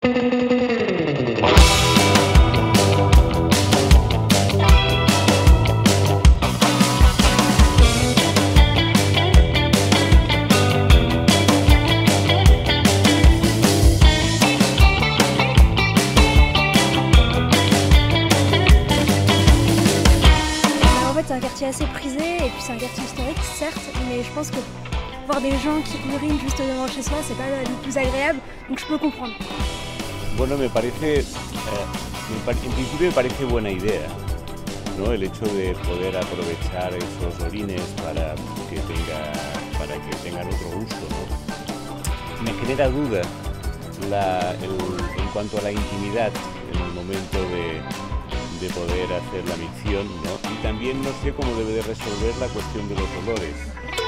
C'est un quartier assez prisé et puis c'est un quartier historique certes, mais je pense que voir des gens qui urinent juste devant chez soi c'est pas le plus agréable, donc je peux comprendre. Bueno, en principio me parece buena idea, ¿no? El hecho de poder aprovechar esos orines para que tengan otro uso, ¿no? Me genera duda en cuanto a la intimidad en el momento de poder hacer la micción, ¿no? Y también no sé cómo debe de resolver la cuestión de los olores.